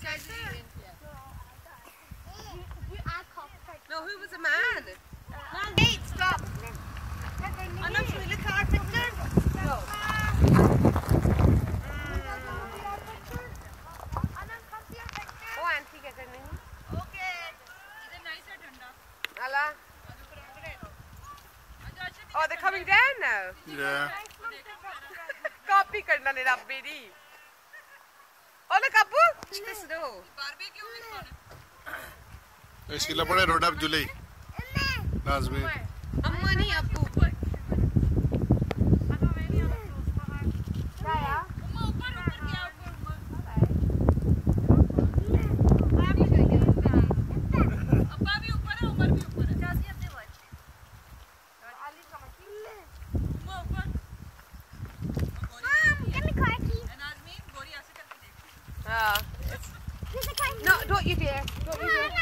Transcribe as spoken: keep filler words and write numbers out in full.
No, who was the man? Wait, stop. I'm not sure. Look at our picture. No. Oh, auntie, क्या करने हैं? Okay. इधर nice है ठंडा. Allah. Oh, they're coming down now. Yeah. Copy करना नहीं रब्बी दी. Oh, look, Abu. The snow. Barbecue में कौन है? इसके लिए बड़े रोड अब जुलाई. लाज़मी. अम्मा नहीं अब्बू. No, don't you dare. Don't you dare.